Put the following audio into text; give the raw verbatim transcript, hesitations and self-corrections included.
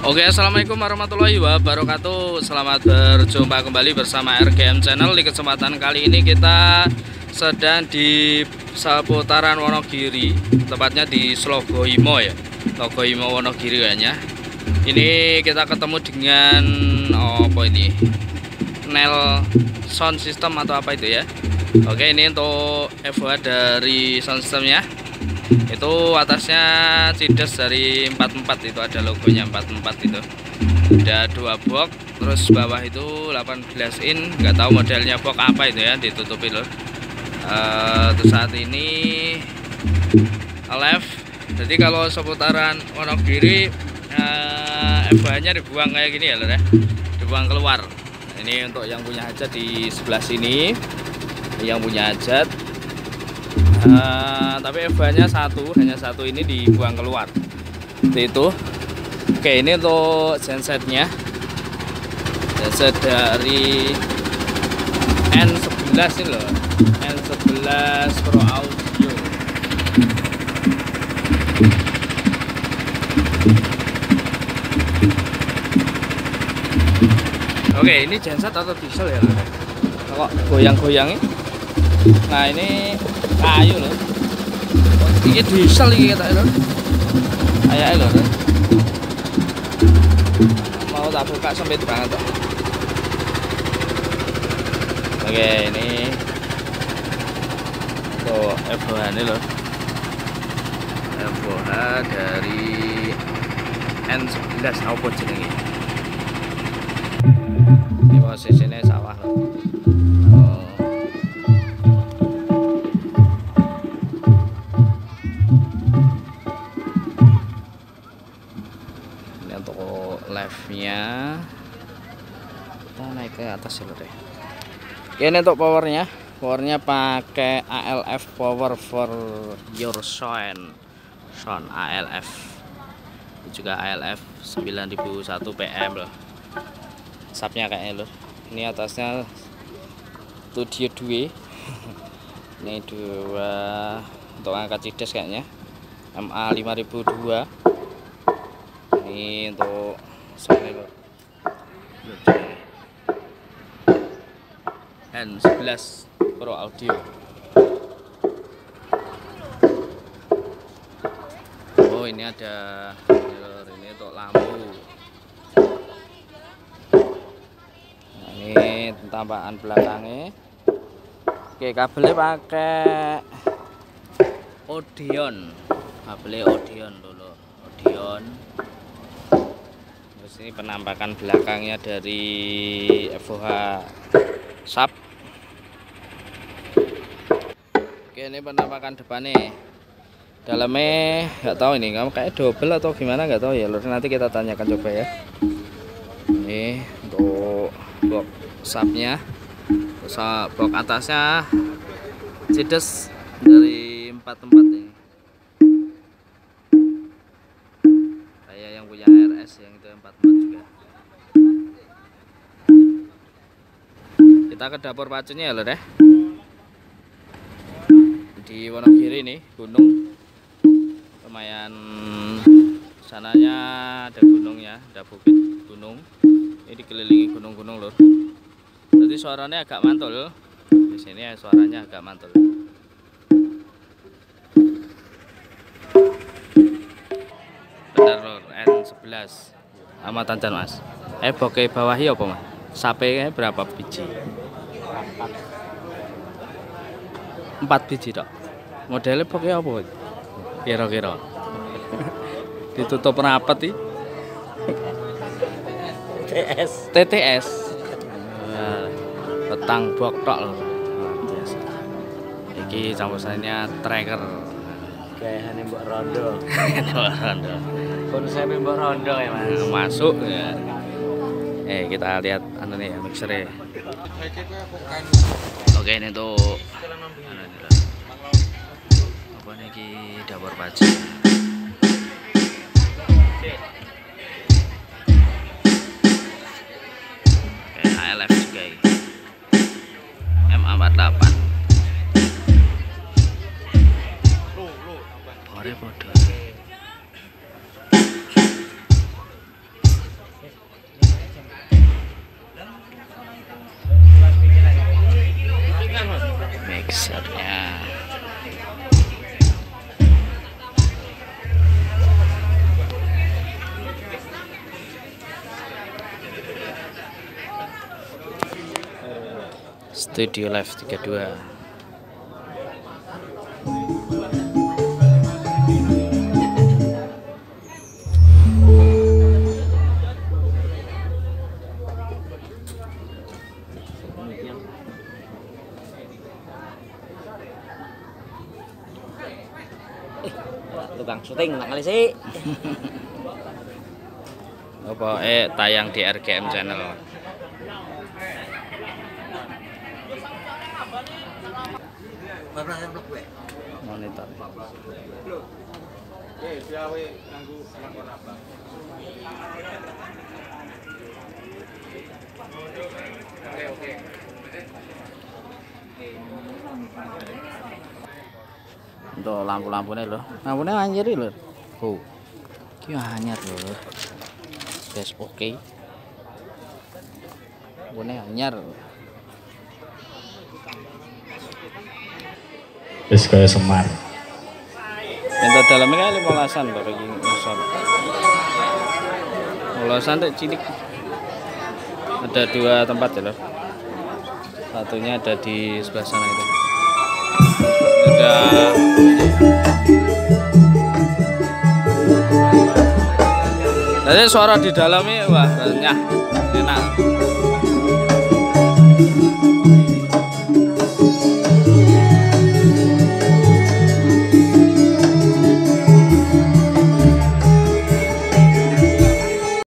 Oke, assalamualaikum warahmatullahi wabarakatuh. Selamat berjumpa kembali bersama R G M Channel. Di kesempatan kali ini kita sedang di seputaran Wonogiri, tepatnya di Slogoimo ya, Slogoimo Wonogiri kayaknya. Ini kita ketemu dengan oh, apa ini? Nel sound system atau apa itu ya? Oke, ini untuk evaluasi dari sound systemnya. Itu atasnya Cides dari empat puluh empat, itu ada logonya empat puluh empat itu. Ada dua box, terus bawah itu delapan belas in, nggak tahu modelnya box apa itu ya, ditutupi loh. Uh, terus saat ini live. Jadi kalau seputaran Wonogiri uh, F H nya dibuang kayak gini ya loh ya, dibuang keluar. Ini untuk yang punya hajat di sebelah sini, yang punya hajat. Uh, tapi F H nya satu, hanya satu, ini dibuang keluar. Seperti itu. Oke, ini untuk gensetnya, genset dari N sebelas ini loh, N sebelas Pro Audio. Oke, ini genset atau diesel ya loh, kok goyang-goyangnya. Nah, ini kayu loh, ini diesel ini kita loh, kayak loh, mau tak buka sempit banget toh. Oke, ini tuh F H ini loh, F H dari N sebelas apa jenenge. Ini posisinya sawah loh. Live-nya kita naik ke atas dulu deh. Ini untuk powernya, powernya pakai A L F Power for Your Sound, Sound A L F. Ini juga A L F sembilan ribu satu P M loh. Subnya kayaknya loh. Ini atasnya Studio dua. Ini dua untuk angkat Cides kayaknya. M A lima ribu dua. Ini untuk N sebelas Pro Audio. Oh, ini ada ini untuk lampu. Nah, ini tambahan belakangnya. Oke, kabelnya pakai Odeon, kabelnya Odeon dulu, Odeon. Terus ini penampakan belakangnya dari F O H sub. Oke, ini penampakan depannya. Dalamnya nggak tahu ini, kamu kayak double atau gimana nggak tahu ya lur. Nanti kita tanyakan coba ya. Ini untuk box subnya, terus box atasnya Cides dari empat puluh empat ini. Kayak yang punya R S yang itu empat puluh empat juga. Kita ke dapur pacunya ya lho deh. Di Wonogiri nih, gunung lumayan, sananya ada gunungnya, ada bukit gunung. Ini dikelilingi gunung-gunung lho. Jadi suaranya agak mantul. Di sini suaranya agak mantul. Benar lho, N sebelas amatan jan mas. Eh bokeh bawahi apa mas? Sape berapa biji? Empat biji tok. Modelnya pokoknya apa? Kira-kira ditutup rapat sih. T T S. T T S. Petang bok tok loh. Biasa. Iki campurannya tracker. Kayaknya mbok rondo. Mbok rondo. Konsepnya mbok rondo ya mas. Masuk ya. Eh kita lihat anu nih ya, mixernya. Oke, ini tuh apa nih ki dapur pacu. Oke, A L F juga ini. M A empat puluh delapan. Powernya bodoh. Studio Live tiga puluh dua. Tukang syuting nak kali sih. Apa eh tayang di R G M Channel. Monitor. Untuk lampu-lampunya loh, lampunya anjir loh. Oh, ini hanyar loh. Guys, oke. Okay. Lampunya hanyar. Wis kaya Semar. Untuk dalamnya kan lima belasan loh, bagi besar. Belasan dek cilik. Ada dua tempat ya loh. Satunya ada di sebelah sana itu. Ada Jadi suara di dalamnya wah banyak enak.